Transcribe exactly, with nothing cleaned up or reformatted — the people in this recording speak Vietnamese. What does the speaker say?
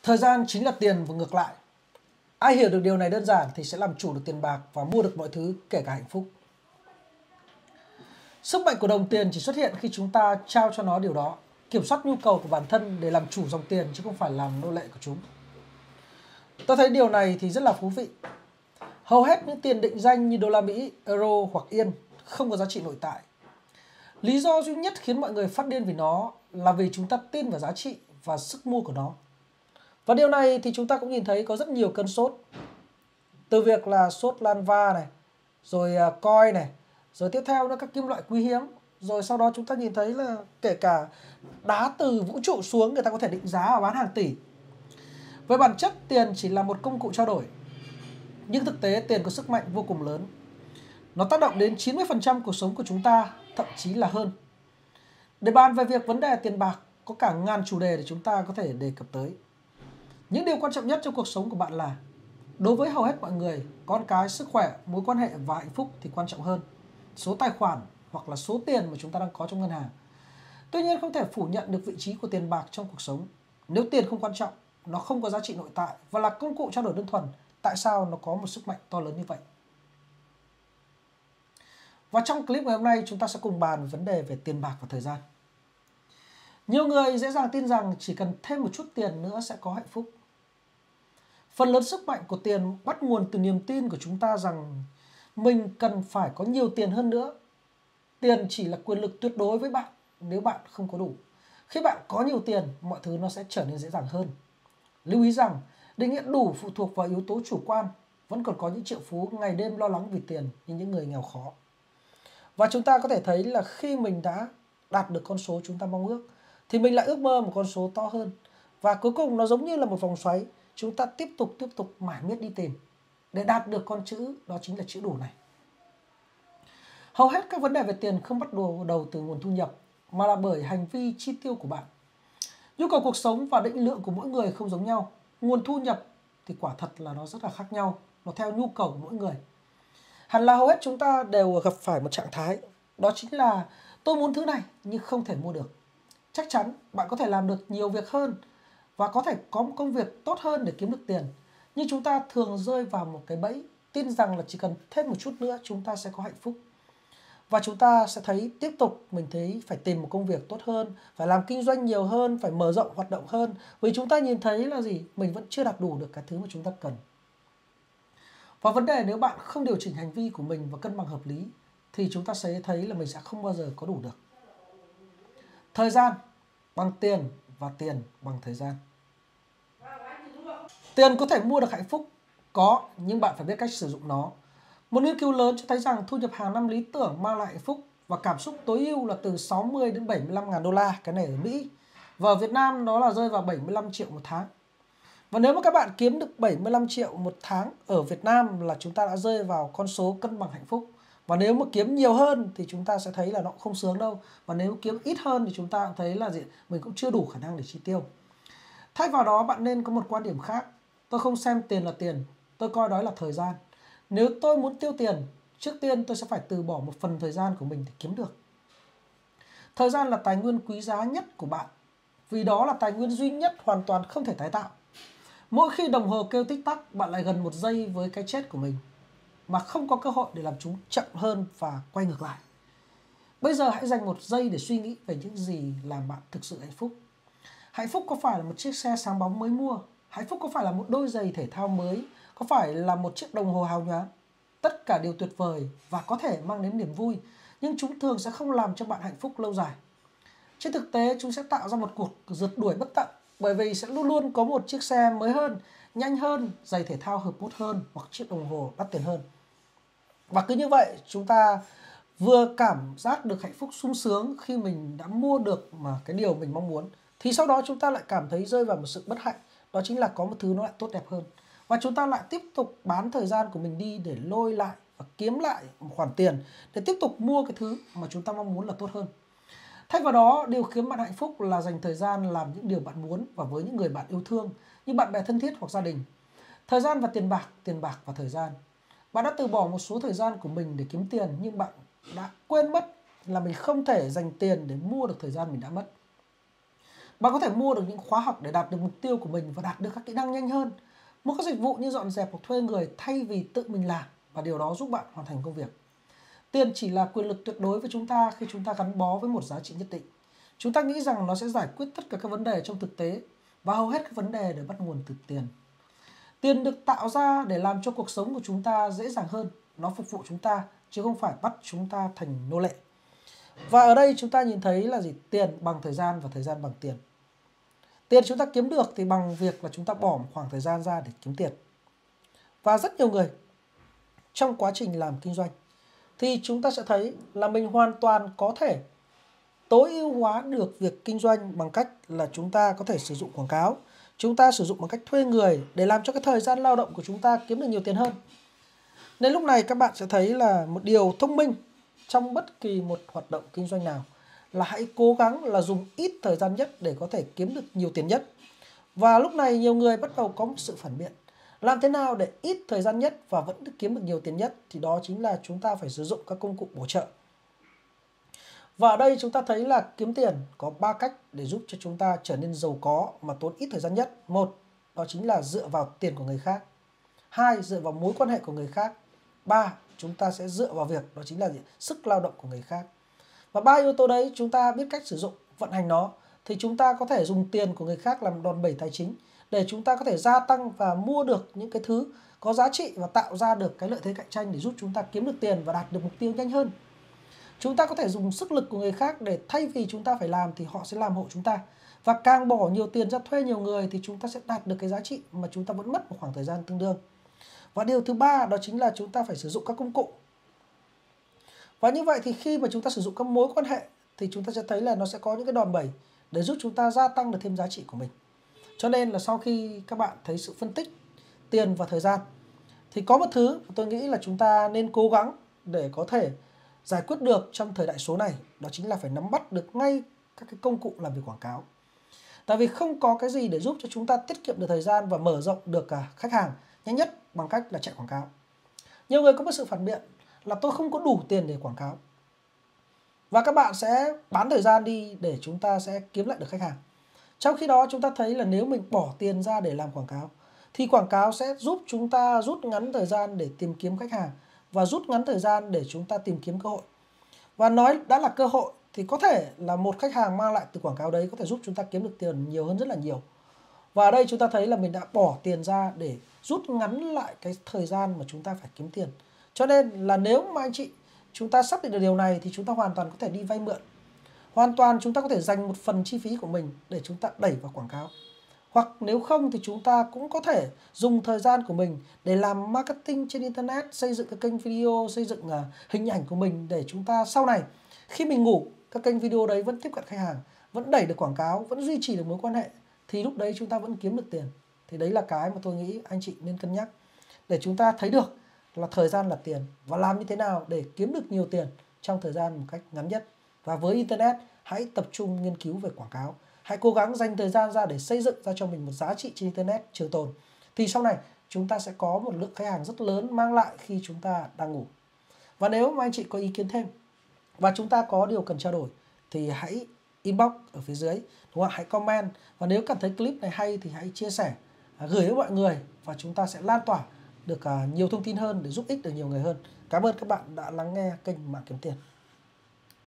Thời gian chính là tiền và ngược lại. Ai hiểu được điều này đơn giản thì sẽ làm chủ được tiền bạc và mua được mọi thứ, kể cả hạnh phúc. Sức mạnh của đồng tiền chỉ xuất hiện khi chúng ta trao cho nó điều đó, kiểm soát nhu cầu của bản thân để làm chủ dòng tiền chứ không phải làm nô lệ của chúng. Tôi thấy điều này thì rất là thú vị. Hầu hết những tiền định danh như đô la Mỹ, euro hoặc yên không có giá trị nội tại. Lý do duy nhất khiến mọi người phát điên vì nó là vì chúng ta tin vào giá trị và sức mua của nó. Và điều này thì chúng ta cũng nhìn thấy có rất nhiều cơn sốt. Từ việc là sốt lan va này, rồi coin này, rồi tiếp theo nữa các kim loại quý hiếm. Rồi sau đó chúng ta nhìn thấy là kể cả đá từ vũ trụ xuống người ta có thể định giá và bán hàng tỷ. Về bản chất tiền chỉ là một công cụ trao đổi. Nhưng thực tế tiền có sức mạnh vô cùng lớn. Nó tác động đến chín mươi phần trăm cuộc sống của chúng ta, thậm chí là hơn. Để bàn về việc vấn đề tiền bạc, có cả ngàn chủ đề để chúng ta có thể đề cập tới. Những điều quan trọng nhất trong cuộc sống của bạn là, đối với hầu hết mọi người, con cái, sức khỏe, mối quan hệ và hạnh phúc thì quan trọng hơn số tài khoản hoặc là số tiền mà chúng ta đang có trong ngân hàng. Tuy nhiên không thể phủ nhận được vị trí của tiền bạc trong cuộc sống. Nếu tiền không quan trọng, nó không có giá trị nội tại và là công cụ trao đổi đơn thuần, tại sao nó có một sức mạnh to lớn như vậy? Và trong clip ngày hôm nay chúng ta sẽ cùng bàn vấn đề về tiền bạc và thời gian. Nhiều người dễ dàng tin rằng chỉ cần thêm một chút tiền nữa sẽ có hạnh phúc. Phần lớn sức mạnh của tiền bắt nguồn từ niềm tin của chúng ta rằng mình cần phải có nhiều tiền hơn nữa. Tiền chỉ là quyền lực tuyệt đối với bạn nếu bạn không có đủ. Khi bạn có nhiều tiền, mọi thứ nó sẽ trở nên dễ dàng hơn. Lưu ý rằng, định nghĩa đủ phụ thuộc vào yếu tố chủ quan. Vẫn còn có những triệu phú ngày đêm lo lắng vì tiền như những người nghèo khó. Và chúng ta có thể thấy là khi mình đã đạt được con số chúng ta mong ước, thì mình lại ước mơ một con số to hơn. Và cuối cùng nó giống như là một vòng xoáy. Chúng ta tiếp tục tiếp tục mải miết đi tìm để đạt được con chữ, đó chính là chữ đủ này. Hầu hết các vấn đề về tiền không bắt đầu đầu từ nguồn thu nhập, mà là bởi hành vi chi tiêu của bạn. Nhu cầu cuộc sống và định lượng của mỗi người không giống nhau. Nguồn thu nhập thì quả thật là nó rất là khác nhau, nó theo nhu cầu của mỗi người. Hẳn là hầu hết chúng ta đều gặp phải một trạng thái, đó chính là tôi muốn thứ này nhưng không thể mua được. Chắc chắn bạn có thể làm được nhiều việc hơn và có thể có một công việc tốt hơn để kiếm được tiền. Nhưng chúng ta thường rơi vào một cái bẫy, tin rằng là chỉ cần thêm một chút nữa chúng ta sẽ có hạnh phúc. Và chúng ta sẽ thấy tiếp tục mình thấy phải tìm một công việc tốt hơn, phải làm kinh doanh nhiều hơn, phải mở rộng hoạt động hơn. Vì chúng ta nhìn thấy là gì? Mình vẫn chưa đạt đủ được cái thứ mà chúng ta cần. Và vấn đề nếu bạn không điều chỉnh hành vi của mình và cân bằng hợp lý thì chúng ta sẽ thấy là mình sẽ không bao giờ có đủ được. Thời gian bằng tiền và tiền bằng thời gian. Tiền có thể mua được hạnh phúc, có, nhưng bạn phải biết cách sử dụng nó. Một nghiên cứu lớn cho thấy rằng thu nhập hàng năm lý tưởng mang lại hạnh phúc và cảm xúc tối ưu là từ sáu mươi đến bảy mươi lăm ngàn đô la, cái này ở Mỹ. Và ở Việt Nam đó là rơi vào bảy mươi lăm triệu một tháng. Và nếu mà các bạn kiếm được bảy mươi lăm triệu một tháng ở Việt Nam là chúng ta đã rơi vào con số cân bằng hạnh phúc. Và nếu mà kiếm nhiều hơn thì chúng ta sẽ thấy là nó cũng không sướng đâu. Và nếu kiếm ít hơn thì chúng ta cũng thấy là gì? Mình cũng chưa đủ khả năng để chi tiêu. Thay vào đó bạn nên có một quan điểm khác. Tôi không xem tiền là tiền, tôi coi đó là thời gian. Nếu tôi muốn tiêu tiền, trước tiên tôi sẽ phải từ bỏ một phần thời gian của mình để kiếm được. Thời gian là tài nguyên quý giá nhất của bạn, vì đó là tài nguyên duy nhất hoàn toàn không thể tái tạo. Mỗi khi đồng hồ kêu tích tắc, bạn lại gần một giây với cái chết của mình, mà không có cơ hội để làm chúng chậm hơn và quay ngược lại. Bây giờ hãy dành một giây để suy nghĩ về những gì làm bạn thực sự hạnh phúc. Hạnh phúc có phải là một chiếc xe sáng bóng mới mua? Hạnh phúc có phải là một đôi giày thể thao mới? Có phải là một chiếc đồng hồ hào nhoáng? Tất cả đều tuyệt vời và có thể mang đến niềm vui, nhưng chúng thường sẽ không làm cho bạn hạnh phúc lâu dài. Trên thực tế, chúng sẽ tạo ra một cuộc rượt đuổi bất tận, bởi vì sẽ luôn luôn có một chiếc xe mới hơn, nhanh hơn, giày thể thao hợp mốt hơn hoặc chiếc đồng hồ đắt tiền hơn. Và cứ như vậy, chúng ta vừa cảm giác được hạnh phúc sung sướng khi mình đã mua được mà cái điều mình mong muốn, thì sau đó chúng ta lại cảm thấy rơi vào một sự bất hạnh, đó chính là có một thứ nó lại tốt đẹp hơn. Và chúng ta lại tiếp tục bán thời gian của mình đi để lôi lại và kiếm lại một khoản tiền để tiếp tục mua cái thứ mà chúng ta mong muốn là tốt hơn. Thay vào đó, điều khiến bạn hạnh phúc là dành thời gian làm những điều bạn muốn và với những người bạn yêu thương, như bạn bè thân thiết hoặc gia đình. Thời gian và tiền bạc, tiền bạc và thời gian. Bạn đã từ bỏ một số thời gian của mình để kiếm tiền, nhưng bạn đã quên mất là mình không thể dành tiền để mua được thời gian mình đã mất. Bạn có thể mua được những khóa học để đạt được mục tiêu của mình và đạt được các kỹ năng nhanh hơn. Mua các dịch vụ như dọn dẹp hoặc thuê người thay vì tự mình làm, và điều đó giúp bạn hoàn thành công việc. Tiền chỉ là quyền lực tuyệt đối với chúng ta khi chúng ta gắn bó với một giá trị nhất định. Chúng ta nghĩ rằng nó sẽ giải quyết tất cả các vấn đề trong thực tế, và hầu hết các vấn đề đều bắt nguồn từ tiền. Tiền được tạo ra để làm cho cuộc sống của chúng ta dễ dàng hơn. Nó phục vụ chúng ta, chứ không phải bắt chúng ta thành nô lệ. Và ở đây chúng ta nhìn thấy là gì? Tiền bằng thời gian và thời gian bằng tiền. Tiền chúng ta kiếm được thì bằng việc là chúng ta bỏ một khoảng thời gian ra để kiếm tiền. Và rất nhiều người trong quá trình làm kinh doanh thì chúng ta sẽ thấy là mình hoàn toàn có thể tối ưu hóa được việc kinh doanh bằng cách là chúng ta có thể sử dụng quảng cáo, chúng ta sử dụng bằng cách thuê người để làm cho cái thời gian lao động của chúng ta kiếm được nhiều tiền hơn. Nên lúc này các bạn sẽ thấy là một điều thông minh trong bất kỳ một hoạt động kinh doanh nào là hãy cố gắng là dùng ít thời gian nhất để có thể kiếm được nhiều tiền nhất. Và lúc này nhiều người bắt đầu có một sự phản biện. Làm thế nào để ít thời gian nhất và vẫn được kiếm được nhiều tiền nhất? Thì đó chính là chúng ta phải sử dụng các công cụ bổ trợ. Và ở đây chúng ta thấy là kiếm tiền có ba cách để giúp cho chúng ta trở nên giàu có mà tốn ít thời gian nhất. Một, đó chính là dựa vào tiền của người khác. Hai, dựa vào mối quan hệ của người khác. Ba, chúng ta sẽ dựa vào việc đó chính là gì? Sức lao động của người khác. Và ba yếu tố đấy chúng ta biết cách sử dụng, vận hành nó thì chúng ta có thể dùng tiền của người khác làm đòn bẩy tài chính để chúng ta có thể gia tăng và mua được những cái thứ có giá trị và tạo ra được cái lợi thế cạnh tranh để giúp chúng ta kiếm được tiền và đạt được mục tiêu nhanh hơn. Chúng ta có thể dùng sức lực của người khác để thay vì chúng ta phải làm thì họ sẽ làm hộ chúng ta. Và càng bỏ nhiều tiền ra thuê nhiều người thì chúng ta sẽ đạt được cái giá trị mà chúng ta vẫn mất một khoảng thời gian tương đương. Và điều thứ ba đó chính là chúng ta phải sử dụng các công cụ. Và như vậy thì khi mà chúng ta sử dụng các mối quan hệ thì chúng ta sẽ thấy là nó sẽ có những cái đòn bẩy để giúp chúng ta gia tăng được thêm giá trị của mình. Cho nên là sau khi các bạn thấy sự phân tích tiền và thời gian thì có một thứ mà tôi nghĩ là chúng ta nên cố gắng để có thể giải quyết được trong thời đại số này, đó chính là phải nắm bắt được ngay các cái công cụ làm việc quảng cáo. Tại vì không có cái gì để giúp cho chúng ta tiết kiệm được thời gian và mở rộng được cả khách hàng nhanh nhất bằng cách là chạy quảng cáo. Nhiều người có một sự phản biện là tôi không có đủ tiền để quảng cáo. Và các bạn sẽ bán thời gian đi để chúng ta sẽ kiếm lại được khách hàng. Trong khi đó chúng ta thấy là nếu mình bỏ tiền ra để làm quảng cáo thì quảng cáo sẽ giúp chúng ta rút ngắn thời gian để tìm kiếm khách hàng và rút ngắn thời gian để chúng ta tìm kiếm cơ hội. Và nói đã là cơ hội thì có thể là một khách hàng mang lại từ quảng cáo đấy có thể giúp chúng ta kiếm được tiền nhiều hơn rất là nhiều. Và ở đây chúng ta thấy là mình đã bỏ tiền ra để rút ngắn lại cái thời gian mà chúng ta phải kiếm tiền. Cho nên là nếu mà anh chị chúng ta xác định được điều này thì chúng ta hoàn toàn có thể đi vay mượn. Hoàn toàn chúng ta có thể dành một phần chi phí của mình để chúng ta đẩy vào quảng cáo. Hoặc nếu không thì chúng ta cũng có thể dùng thời gian của mình để làm marketing trên Internet, xây dựng cái kênh video, xây dựng uh, hình ảnh của mình để chúng ta sau này khi mình ngủ, các kênh video đấy vẫn tiếp cận khách hàng, vẫn đẩy được quảng cáo, vẫn duy trì được mối quan hệ thì lúc đấy chúng ta vẫn kiếm được tiền. Thì đấy là cái mà tôi nghĩ anh chị nên cân nhắc để chúng ta thấy được là thời gian là tiền và làm như thế nào để kiếm được nhiều tiền trong thời gian một cách ngắn nhất. Và với Internet, hãy tập trung nghiên cứu về quảng cáo. Hãy cố gắng dành thời gian ra để xây dựng ra cho mình một giá trị trên Internet trường tồn. Thì sau này chúng ta sẽ có một lượng khách hàng rất lớn mang lại khi chúng ta đang ngủ. Và nếu mà anh chị có ý kiến thêm và chúng ta có điều cần trao đổi thì hãy inbox ở phía dưới, đúng không? Hãy comment. Và nếu cảm thấy clip này hay thì hãy chia sẻ, gửi với mọi người và chúng ta sẽ lan tỏa được nhiều thông tin hơn để giúp ích được nhiều người hơn. Cảm ơn các bạn đã lắng nghe kênh Mạng Kiếm Tiền.